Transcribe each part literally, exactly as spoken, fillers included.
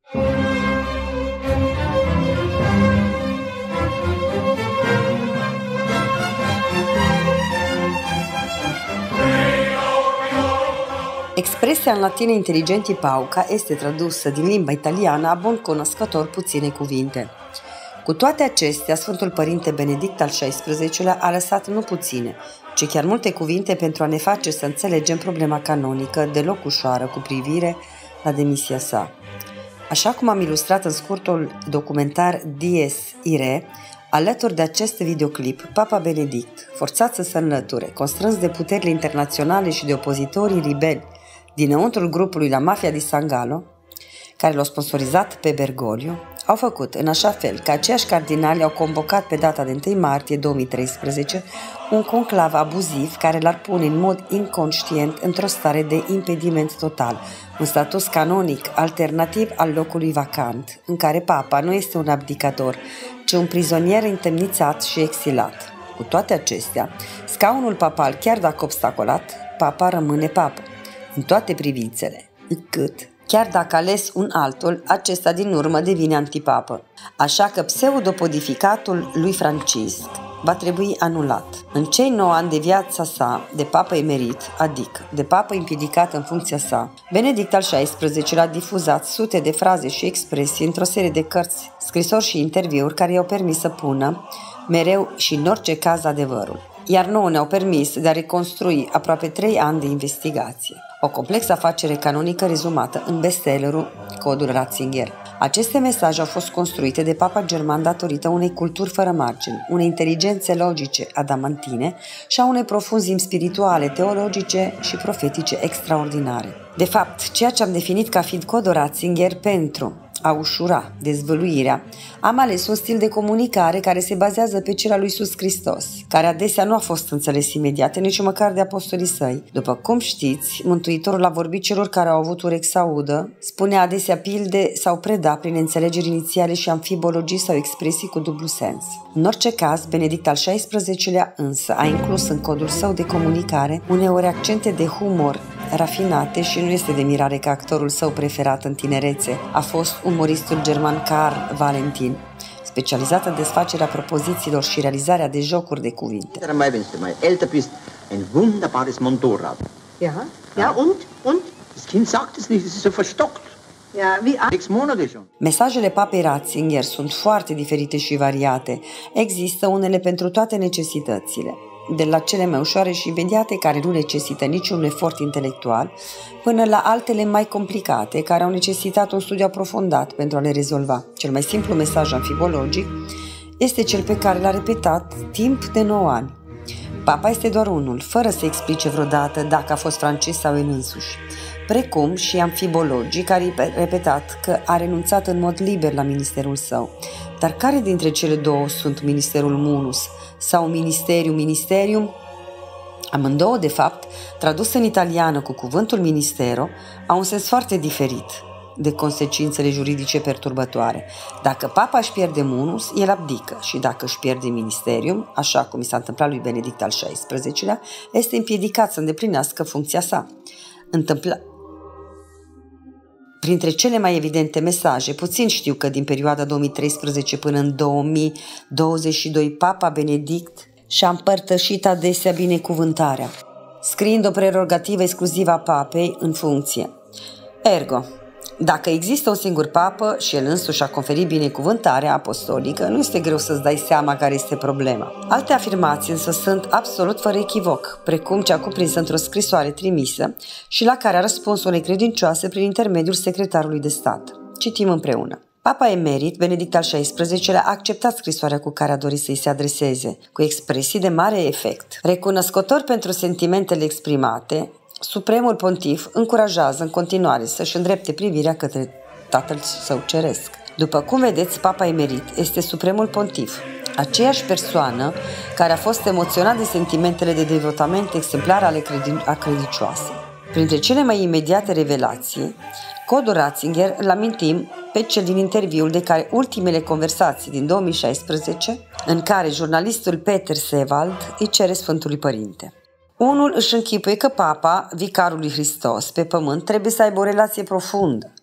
Expresia în latină intelligenti pauca este tradusă din limba italiană a bun cunoscător puține cuvinte. Cu toate acestea, Sfântul Părinte Benedict al șaisprezecelea a lăsat nu puține, ci chiar multe cuvinte pentru a ne face să înțelegem problema canonică deloc ușoară cu privire la demisia sa. Așa cum am ilustrat în scurtul documentar Dies Irae, alături de acest videoclip, Papa Benedict, forțat să se înlăture, constrâns de puterile internaționale și de opozitorii ribeli dinăuntrul grupului La Mafia di San Gallo, care l-au sponsorizat pe Bergoglio, au făcut în așa fel că aceiași cardinali au convocat pe data de întâi martie două mii treisprezece un conclav abuziv care l-ar pune în mod inconștient într-o stare de impediment total, un status canonic alternativ al locului vacant, în care papa nu este un abdicator, ci un prizonier întemnițat și exilat. Cu toate acestea, scaunul papal, chiar dacă obstacolat, papa rămâne papă, în toate privințele, încât, chiar dacă ales un altul, acesta din urmă devine antipapă. Așa că pseudopodificatul lui Francisc va trebui anulat. În cei nouă ani de viața sa de papă emerit, adică de papă împiedicat în funcția sa, Benedict al șaisprezecelea a difuzat sute de fraze și expresii într-o serie de cărți, scrisori și interviuri care i-au permis să pună mereu și în orice caz adevărul. Iar nouă ne-au permis de a reconstrui aproape trei ani de investigație. O complexă afacere canonică rezumată în bestsellerul Codul Ratzinger. Aceste mesaje au fost construite de Papa German datorită unei culturi fără margini, unei inteligențe logice adamantine și a unei profunzimi spirituale, teologice și profetice extraordinare. De fapt, ceea ce am definit ca fiind Codul Ratzinger pentru a ușura dezvăluirea, am ales un stil de comunicare care se bazează pe cel al lui Iisus Hristos, care adesea nu a fost înțeles imediat, nici măcar de apostolii săi. După cum știți, Mântuitorul a vorbit celor care au avut urechi să audă, spunea adesea pilde sau preda prin înțelegeri inițiale și amfibologii sau expresii cu dublu sens. În orice caz, Benedict al șaisprezecelea însă a inclus în codul său de comunicare uneori accente de humor rafinate și nu este de mirare că actorul său preferat în tinerețe a fost umoristul german Karl Valentin, specializat în desfacerea propozițiilor și realizarea de jocuri de cuvinte. Wenn du mal älter bist, ein wunderbares Motorrad. Ja, ja, und? Und? Das Kind sagt es nicht, es ist so verstockt. Ja, wie Sechs Monate schon. Mesajele papei Ratzinger sunt foarte diferite și variate. Există unele pentru toate necesitățile, de la cele mai ușoare și imediate, care nu necesită niciun efort intelectual, până la altele mai complicate, care au necesitat un studiu aprofundat pentru a le rezolva. Cel mai simplu mesaj amfibologic este cel pe care l-a repetat timp de nouă ani. Papa este doar unul, fără să explice vreodată dacă a fost francez sau el însuși, precum și amfibologii care i-au repetat că a renunțat în mod liber la ministerul său. Dar care dintre cele două sunt ministerul munus sau ministerium ministerium? Amândouă, de fapt, tradus în italiană cu cuvântul ministero, au un sens foarte diferit de consecințele juridice perturbatoare. Dacă papa își pierde munus, el abdică, și dacă își pierde ministerium, așa cum i s-a întâmplat lui Benedict al șaisprezecelea, este împiedicat să îndeplinească funcția sa. Întâmpla... Printre cele mai evidente mesaje, puțin știu că din perioada două mii treisprezece până în două mii douăzeci și doi, Papa Benedict și-a împărtășit adesea binecuvântarea, scriind o prerogativă exclusivă a papei în funcție. Ergo, dacă există un singur papă și el însuși a conferit binecuvântarea apostolică, nu este greu să-ți dai seama care este problema. Alte afirmații însă sunt absolut fără echivoc, precum cea cuprinsă într-o scrisoare trimisă și la care a răspuns unei credincioase prin intermediul secretarului de stat. Citim împreună. Papa emerit, Benedict al șaisprezecelea, a acceptat scrisoarea cu care a dorit să-i se adreseze, cu expresii de mare efect. Recunoscător pentru sentimentele exprimate, Supremul Pontif încurajează în continuare să-și îndrepte privirea către Tatăl Său Ceresc. După cum vedeți, Papa emerit este Supremul Pontif, aceeași persoană care a fost emoționat de sentimentele de devotament exemplar ale credi- a credincioasei. Printre cele mai imediate revelații, Codul Ratzinger îl amintim pe cel din interviul de care ultimele conversații din două mii șaisprezece, în care jurnalistul Peter Sewald îi cere Sfântului Părinte. Unul își închipuie că papa, vicarul lui Hristos pe pământ, trebuie să aibă o relație profundă,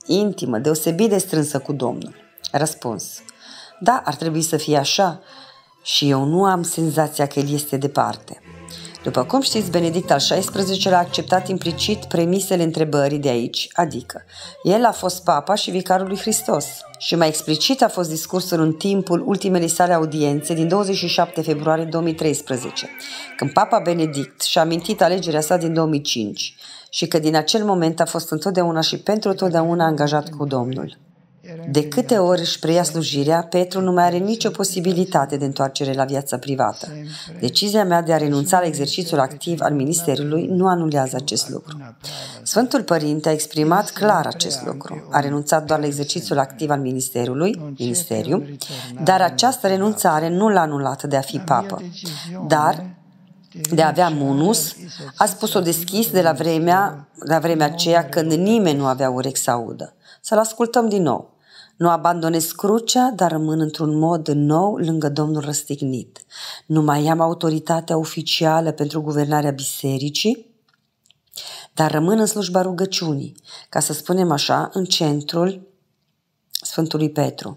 intimă, deosebit de strânsă cu Domnul? Răspuns: da, ar trebui să fie așa și eu nu am senzația că El este departe. După cum știți, Benedict al șaisprezecelea a acceptat implicit premisele întrebării de aici, adică el a fost papa și vicarul lui Hristos. Și mai explicit a fost discursul în timpul ultimelei sale audiențe din douăzeci și șapte februarie două mii treisprezece, când papa Benedict și-a amintit alegerea sa din două mii cinci și că din acel moment a fost întotdeauna și pentru totdeauna angajat cu Domnul. De câte ori își preia slujirea, Petru nu mai are nicio posibilitate de întoarcere la viața privată. Decizia mea de a renunța la exercițiul activ al ministerului nu anulează acest lucru. Sfântul Părinte a exprimat clar acest lucru. A renunțat doar la exercițiul activ al ministerului, ministeriu, dar această renunțare nu l-a anulat de a fi papă. Dar de a avea munus, a spus-o deschis de la vremea, la vremea aceea când nimeni nu avea urechi să audă. Să-l ascultăm din nou. Nu abandonez crucea, dar rămân într-un mod nou lângă Domnul răstignit. Nu mai am autoritatea oficială pentru guvernarea bisericii, dar rămân în slujba rugăciunii, ca să spunem așa, în centrul Sfântului Petru.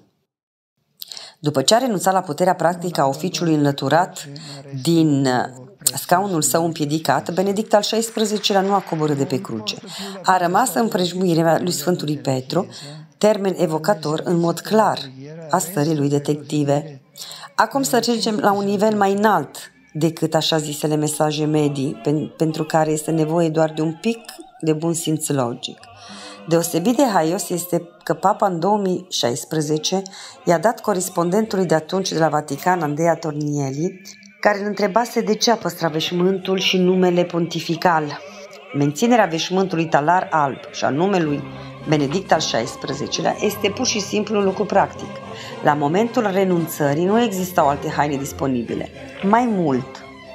După ce a renunțat la puterea practică a oficiului înlăturat din scaunul său împiedicat, Benedict al șaisprezecelea nu a coborât de pe cruce. A rămas în împrejmuirea lui Sfântului Petru, termen evocator în mod clar a stării lui detective. Acum să trecem la un nivel mai înalt decât așa zisele mesaje medii, pentru care este nevoie doar de un pic de bun simț logic. Deosebit de haios este că Papa în două mii șaisprezece i-a dat corespondentului de atunci de la Vatican, Andrea Tornielli, care îl întrebase de ce a păstrat veșmântul și numele pontifical. Menținerea veșmântului talar alb și a numelui Benedict al șaisprezecelea este pur și simplu un lucru practic. La momentul renunțării nu existau alte haine disponibile. Mai mult,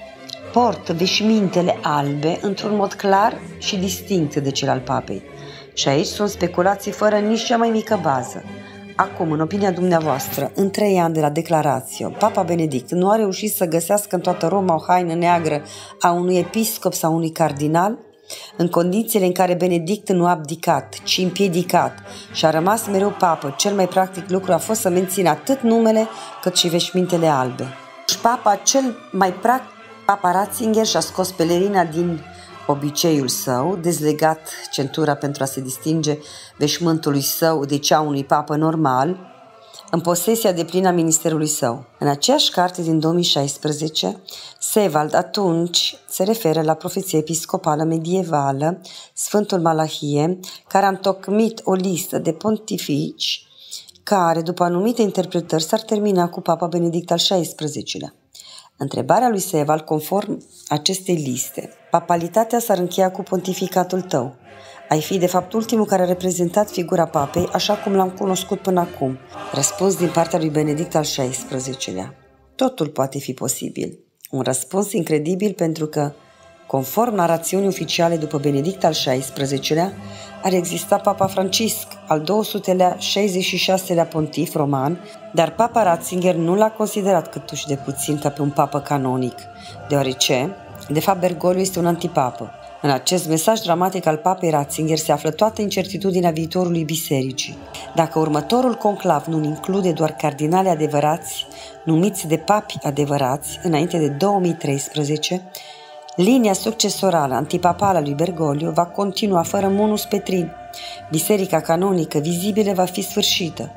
port veșmintele albe într-un mod clar și distinct de cel al papei. Și aici sunt speculații fără nici cea mai mică bază. Acum, în opinia dumneavoastră, în trei ani de la declarație, Papa Benedict nu a reușit să găsească în toată Roma o haină neagră a unui episcop sau unui cardinal? În condițiile în care Benedict nu a abdicat, ci împiedicat și a rămas mereu papă, cel mai practic lucru a fost să mențină atât numele cât și veșmintele albe. Și papa cel mai practic, Papa Ratzinger, și-a scos pelerina din obiceiul său, dezlegat centura pentru a se distinge veșmântului său de cea unui papă normal, în posesia deplină a ministerului său. În aceeași carte din două mii șaisprezece, Sevald atunci se referă la profeția episcopală medievală, Sfântul Malahie, care a întocmit o listă de pontifici care, după anumite interpretări, s-ar termina cu Papa Benedict al șaisprezecelea. Întrebarea lui Sevald, conform acestei liste: papalitatea s-ar încheia cu pontificatul tău. Ai fi, de fapt, ultimul care a reprezentat figura papei așa cum l-am cunoscut până acum. Răspuns din partea lui Benedict al șaisprezecelea. Totul poate fi posibil. Un răspuns incredibil pentru că, conform narațiunii oficiale după Benedict al șaisprezecelea, ar exista Papa Francisc, al două sute șaizeci și șaselea pontif roman, dar Papa Ratzinger nu l-a considerat câtuși de puțin ca pe un papă canonic, deoarece, de fapt, Bergoglio este un antipapă. În acest mesaj dramatic al papei Ratzinger se află toată incertitudinea viitorului bisericii. Dacă următorul conclav nu include doar cardinali adevărați, numiți de papi adevărați, înainte de două mii treisprezece, linia succesorală antipapală a lui Bergoglio va continua fără munus petrin. Biserica canonică vizibilă va fi sfârșită.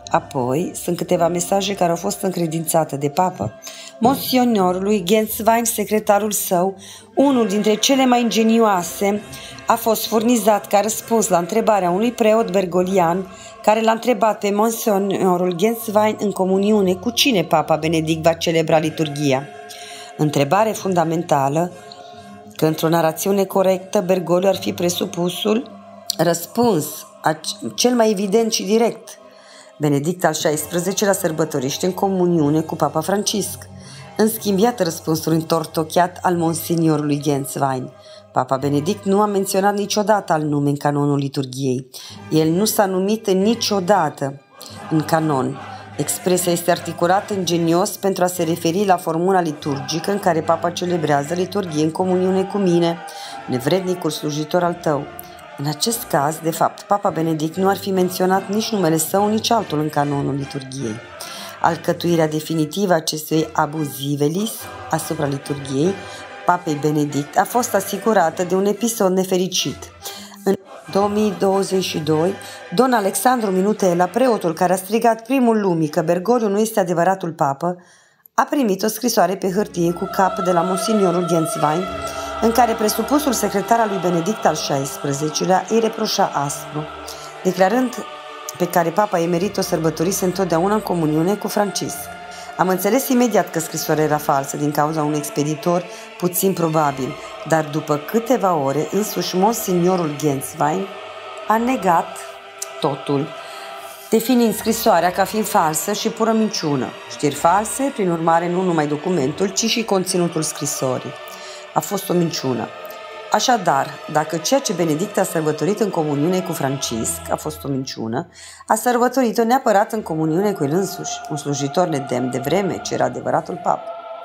Apoi, sunt câteva mesaje care au fost încredințate de papă Monsignorului Genswein, secretarul său. Unul dintre cele mai ingenioase a fost furnizat ca răspuns la întrebarea unui preot bergolian care l-a întrebat pe Monsignorul Genswein în comuniune cu cine Papa Benedict va celebra liturghia. Întrebare fundamentală, că într-o narațiune corectă Bergoglio ar fi presupusul răspuns, cel mai evident și direct. Benedict al șaisprezecelea sărbătorește în comuniune cu Papa Francisc. În schimb, iată răspunsul întortocheat al Monsignorului Genswein. Papa Benedict nu a menționat niciodată al nume în canonul liturghiei. El nu s-a numit niciodată în canon. Expresia este articulată ingenios pentru a se referi la formula liturgică în care Papa celebrează liturghie în comuniune cu mine, nevrednicul slujitor al tău. În acest caz, de fapt, Papa Benedict nu ar fi menționat nici numele său, nici altul în canonul liturghiei. Alcătuirea definitivă a acestui abuzivelis asupra liturghiei Papei Benedict a fost asigurată de un episod nefericit. În două mii douăzeci și doi, Don Alexandru Minutela, preotul care a strigat primul lumii că Bergoglio nu este adevăratul papă, a primit o scrisoare pe hârtie cu cap de la monsignorul Genswein, în care presupusul secretar al lui Benedict al șaisprezecelea îi reproșa aspru, declarând pe care Papa emerit o sărbătorise întotdeauna în comuniune cu Francisc. Am înțeles imediat că scrisoarea era falsă din cauza unui expeditor puțin probabil, dar după câteva ore însuși monsignorul Genswein a negat totul, definind scrisoarea ca fiind falsă și pură minciună. Știri false, prin urmare nu numai documentul, ci și conținutul scrisorii. A fost o minciună. Așadar, dacă ceea ce Benedict a sărbătorit în comuniune cu Francisc a fost o minciună, a sărbătorit-o neapărat în comuniune cu el însuși, un slujitor nedemn de vreme ce era adevăratul pap.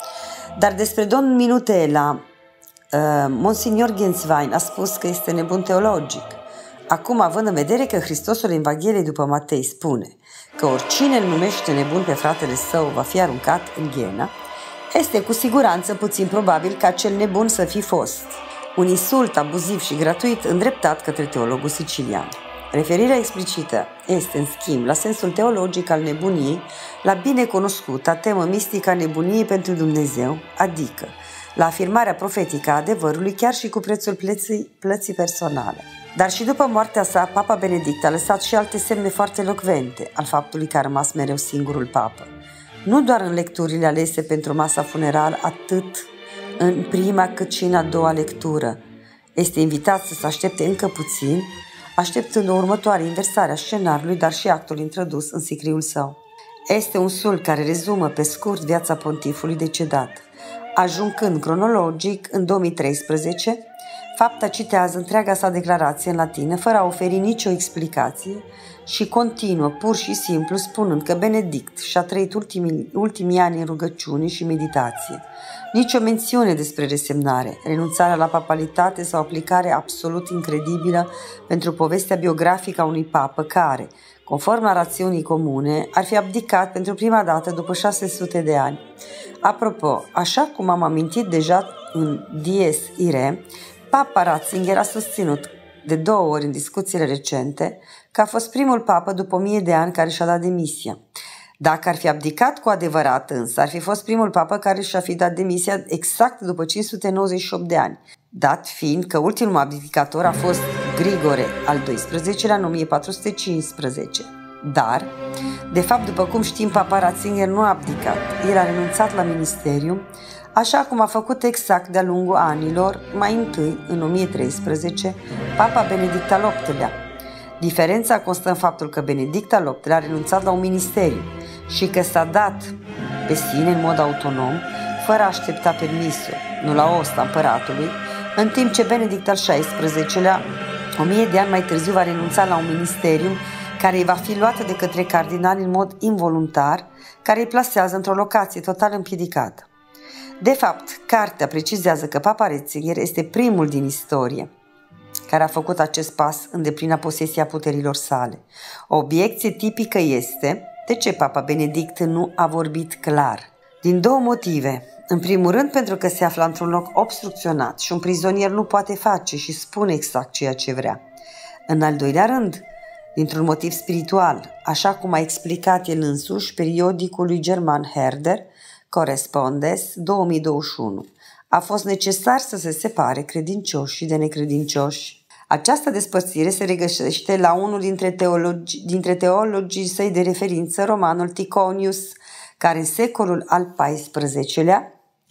Dar despre Don Minutela, uh, Monsignor Genswein a spus că este nebun teologic. Acum, având în vedere că Hristosul în Evanghelie după Matei spune că oricine îl numește nebun pe fratele său va fi aruncat în ghenă, este cu siguranță puțin probabil ca acel nebun să fi fost un insult abuziv și gratuit îndreptat către teologul sicilian. Referirea explicită este, în schimb, la sensul teologic al nebuniei, la binecunoscuta temă mistică a nebuniei pentru Dumnezeu, adică la afirmarea profetică a adevărului chiar și cu prețul plății, plății personale. Dar și după moartea sa, Papa Benedict a lăsat și alte semne foarte elocvente al faptului că a rămas mereu singurul papă. Nu doar în lecturile alese pentru masa funerală, atât în prima cât și în a doua lectură. Este invitat să se aștepte încă puțin, așteptând o următoare inversare a scenariului, dar și actul introdus în sicriul său. Este un sul care rezumă pe scurt viața pontifului decedat. Ajungând cronologic în două mii treisprezece, fapta citează întreaga sa declarație în latină, fără a oferi nicio explicație, și continuă pur și simplu spunând că Benedict și-a trăit ultimii, ultimii ani în rugăciune și meditație. Nici o mențiune despre resemnare, renunțarea la papalitate sau aplicare absolut incredibilă pentru povestea biografică a unui papă care, conform narațiunii comune, ar fi abdicat pentru prima dată după șase sute de ani. Apropo, așa cum am amintit deja în Dies Irae, Papa Ratzinger a susținut de două ori în discuțiile recente că a fost primul papă după o mie de ani care și-a dat demisia. Dacă ar fi abdicat cu adevărat însă, ar fi fost primul papă care și-a fi dat demisia exact după cinci sute nouăzeci și opt de ani, dat fiind că ultimul abdicator a fost Grigore al doisprezecelea în o mie patru sute cincisprezece. Dar, de fapt, după cum știm, Papa Ratzinger nu a abdicat. El a renunțat la ministeriu, așa cum a făcut exact de-a lungul anilor, mai întâi, în o mie treisprezece, Papa Benedict al optulea. Diferența constă în faptul că Benedict al optulea a renunțat la un ministeriu și că s-a dat pe sine în mod autonom, fără a aștepta permisul, nu la osta împăratului, în timp ce Benedict al șaisprezecelea, o mie de ani mai târziu, va renunța la un ministeriu care îi va fi luată de către cardinali în mod involuntar, care îi plasează într-o locație total împiedicată. De fapt, cartea precizează că Papa Ratzinger este primul din istorie care a făcut acest pas în deplina posesie a puterilor sale. O obiecție tipică este: de ce Papa Benedict nu a vorbit clar? Din două motive. În primul rând, pentru că se află într-un loc obstrucționat și un prizonier nu poate face și spune exact ceea ce vrea. În al doilea rând, dintr-un motiv spiritual, așa cum a explicat el însuși periodicului german Herder, Correspondes două mii douăzeci și unu. A fost necesar să se separe credincioși de necredincioși. Această despărțire se regăsește la unul dintre, teologi, dintre teologii săi de referință, romanul Ticonius, care în secolul al paisprezecelea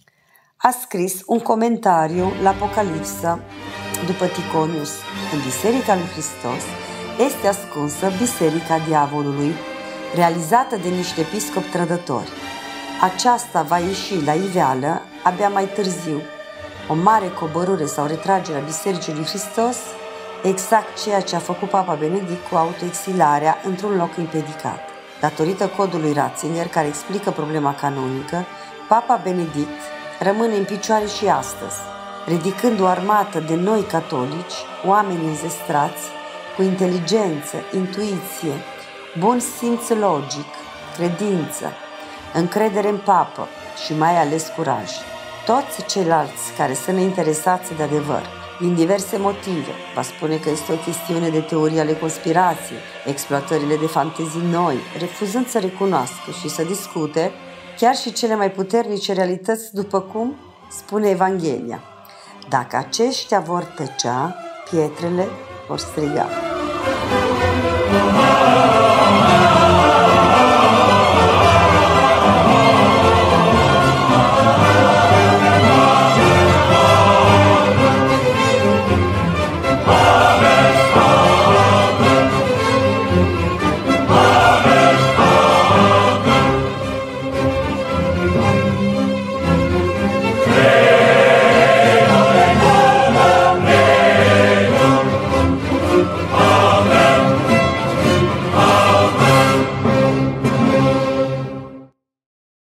a scris un comentariu la Apocalipsă. După Ticonius, în Biserica lui Hristos este ascunsă Biserica Diavolului, realizată de niște episcopi trădători. Aceasta va ieși la iveală abia mai târziu, o mare coborâre sau retragere a Bisericii lui Hristos, exact ceea ce a făcut Papa Benedict cu autoexilarea într-un loc împiedicat. Datorită codului Ratzinger, care explică problema canonică, Papa Benedict rămâne în picioare și astăzi. ridicând o armată de noi catolici, oameni înzestrați, cu inteligență, intuiție, bun simț logic, credință, încredere în papă și mai ales curaj. Toți ceilalți care sunt interesați de adevăr, din diverse motive, va spune că este o chestiune de teorie ale conspirației, exploatările de fantezii noi, refuzând să recunoască și să discute chiar și cele mai puternice realități, după cum spune Evanghelia. Dacă aceștia vor tăcea, pietrele vor striga.